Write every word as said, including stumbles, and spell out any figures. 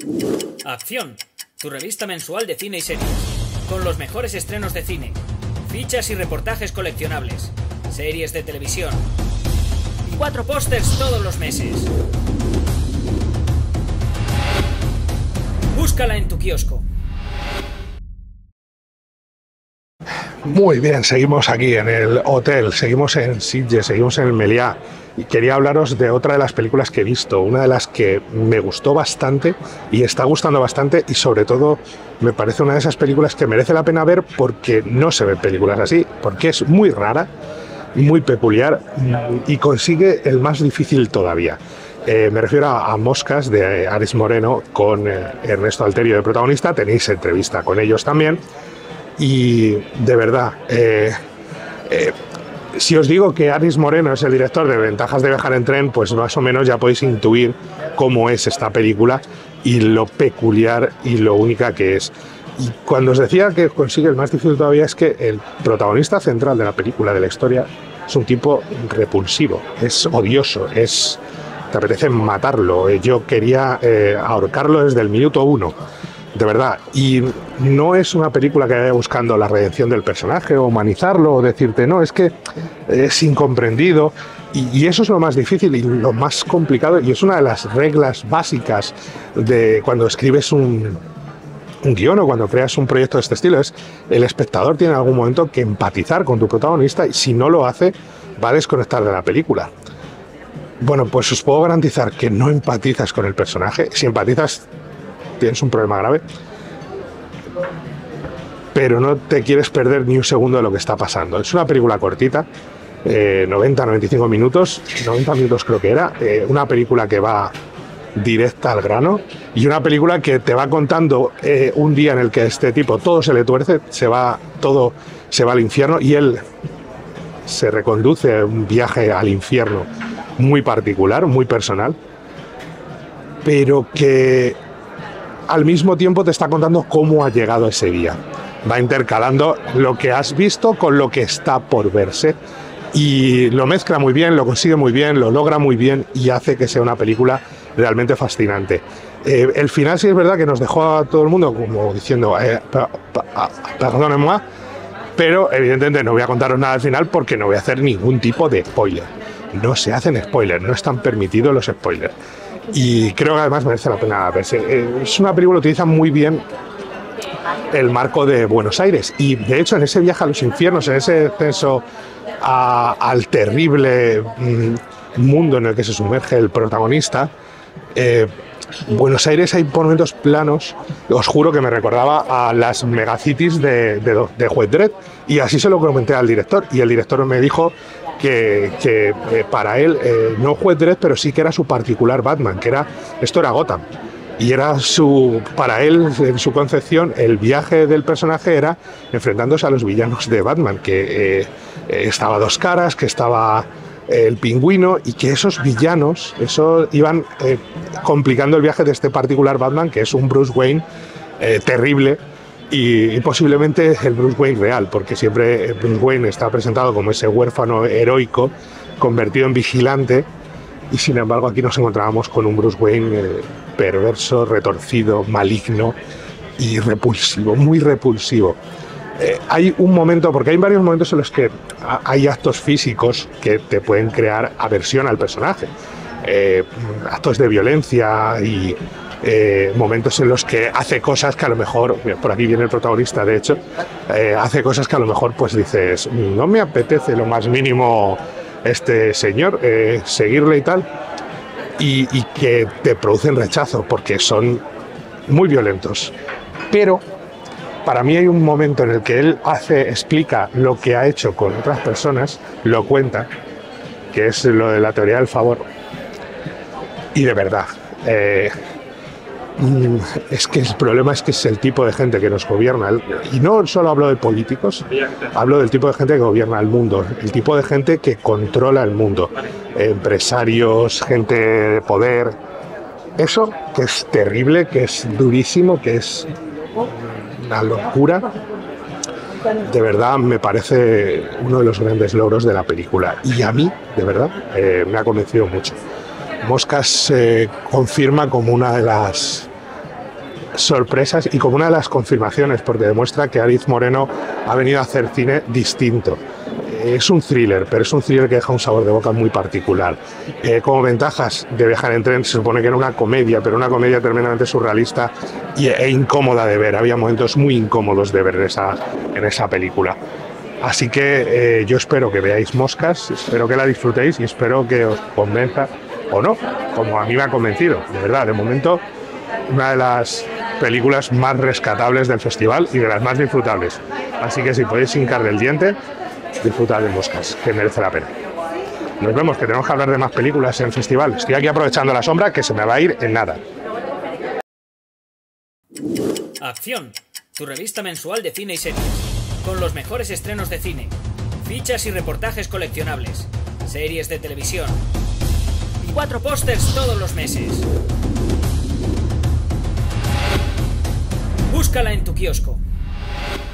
Acción, tu revista mensual de cine y series, con los mejores estrenos de cine, fichas y reportajes coleccionables, series de televisión, cuatro pósters todos los meses. Búscala en tu kiosco. Muy bien, seguimos aquí en el hotel, seguimos en Sitges, seguimos en el Meliá y quería hablaros de otra de las películas que he visto, una de las que me gustó bastante y está gustando bastante y sobre todo me parece una de esas películas que merece la pena ver porque no se ven películas así, porque es muy rara, muy peculiar y consigue el más difícil todavía. Eh, me refiero a, a Moscas de Ares Moreno con eh, Ernesto Alterio de protagonista, tenéis entrevista con ellos también. Y de verdad, eh, eh, si os digo que Ares Moreno es el director de Ventajas de viajar en tren, pues más o menos ya podéis intuir cómo es esta película y lo peculiar y lo única que es. Y cuando os decía que consigue el más difícil todavía es que el protagonista central de la película, de la historia, es un tipo repulsivo, es odioso, es, te apetece matarlo. Yo quería eh, ahorcarlo desde el minuto uno. De verdad, y no es una película que vaya buscando la redención del personaje o humanizarlo o decirte, no, es que es incomprendido y, y eso es lo más difícil y lo más complicado y es una de las reglas básicas de cuando escribes un, un guión o cuando creas un proyecto de este estilo, es el espectador tiene en algún momento que empatizar con tu protagonista y si no lo hace va a desconectar de la película. Bueno, pues os puedo garantizar que no empatizas con el personaje, si empatizas tienes un problema grave, pero no te quieres perder ni un segundo de lo que está pasando. Es una película cortita, eh, noventa, noventa y cinco minutos, noventa minutos creo que era, eh, una película que va directa al grano y una película que te va contando eh, un día en el que este tipo todo se le tuerce, se va, todo se va al infierno y él se reconduce a un viaje al infierno muy particular, muy personal, pero que al mismo tiempo te está contando cómo ha llegado ese día. Va intercalando lo que has visto con lo que está por verse y lo mezcla muy bien, lo consigue muy bien, lo logra muy bien y hace que sea una película realmente fascinante. Eh, el final sí es verdad que nos dejó a todo el mundo como diciendo eh, perdónenme, pero evidentemente no voy a contaros nada al final porque no voy a hacer ningún tipo de spoiler. No se hacen spoilers, no están permitidos los spoilers. Y creo que además merece la pena verse. Es una película que utiliza muy bien el marco de Buenos Aires y de hecho en ese viaje a los infiernos, en ese descenso a, al terrible mm, mundo en el que se sumerge el protagonista, eh, Buenos Aires hay por momentos planos, os juro que me recordaba a las megacities de, de, de Juez Dredd y así se lo comenté al director y el director me dijo que, que eh, para él, eh, no Juez Dredd, pero sí que era su particular Batman, que era, esto era Gotham. Y era su, para él, en su concepción, el viaje del personaje era enfrentándose a los villanos de Batman, que eh, estaba Dos Caras, que estaba eh, el Pingüino, y que esos villanos, eso iban eh, complicando el viaje de este particular Batman, que es un Bruce Wayne eh, terrible, y, y posiblemente el Bruce Wayne real, porque siempre Bruce Wayne está presentado como ese huérfano heroico, convertido en vigilante, y sin embargo aquí nos encontrábamos con un Bruce Wayne eh, perverso, retorcido, maligno y repulsivo, muy repulsivo. Eh, hay un momento, porque hay varios momentos en los que hay actos físicos que te pueden crear aversión al personaje, eh, actos de violencia y eh, momentos en los que hace cosas que a lo mejor, mira, por aquí viene el protagonista de hecho, eh, hace cosas que a lo mejor pues dices, no me apetece lo más mínimo este señor, eh, seguirle y tal, y, y que te producen rechazo porque son muy violentos. Pero para mí hay un momento en el que él hace, explica lo que ha hecho con otras personas, lo cuenta, que es lo de la teoría del favor, y de verdad, eh, es que el problema es que es el tipo de gente que nos gobierna, y no solo hablo de políticos, hablo del tipo de gente que gobierna el mundo, el tipo de gente que controla el mundo, empresarios, gente de poder, eso que es terrible, que es durísimo, que es una locura, de verdad me parece uno de los grandes logros de la película y a mí, de verdad, eh, me ha convencido mucho. Moscas se eh, confirma como una de las sorpresas y como una de las confirmaciones, porque demuestra que Aritz Moreno ha venido a hacer cine distinto. Es un thriller, pero es un thriller que deja un sabor de boca muy particular. Eh, como ventajas de Viajar en tren, se supone que era una comedia, pero una comedia tremendamente surrealista y, e incómoda de ver. Había momentos muy incómodos de ver en esa, en esa película. Así que eh, yo espero que veáis Moscas, espero que la disfrutéis y espero que os convenza, o no, como a mí me ha convencido. De verdad, de momento, una de las películas más rescatables del festival y de las más disfrutables. Así que si podéis hincar del diente, disfrutad de Moscas, que merece la pena. Nos vemos, que tenemos que hablar de más películas en el festival. Estoy aquí aprovechando la sombra, que se me va a ir en nada. Acción, tu revista mensual de cine y series, con los mejores estrenos de cine, fichas y reportajes coleccionables, series de televisión y cuatro pósters todos los meses. Búscala en tu kiosco.